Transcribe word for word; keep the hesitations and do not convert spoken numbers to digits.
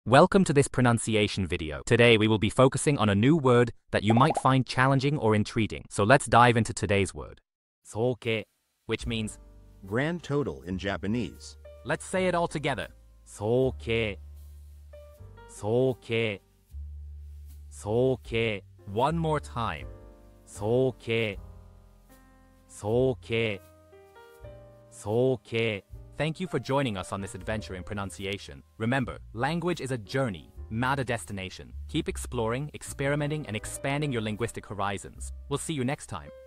Welcome to this pronunciation video. Today we will be focusing on a new word that you might find challenging or intriguing. So let's dive into today's word. soukei, which means grand total in Japanese. Let's say it all together. soukei, soukei, soukei. One more time. soukei, soukei, soukei. Thank you for joining us on this adventure in pronunciation. Remember, language is a journey, not a destination. Keep exploring, experimenting, and expanding your linguistic horizons. We'll see you next time.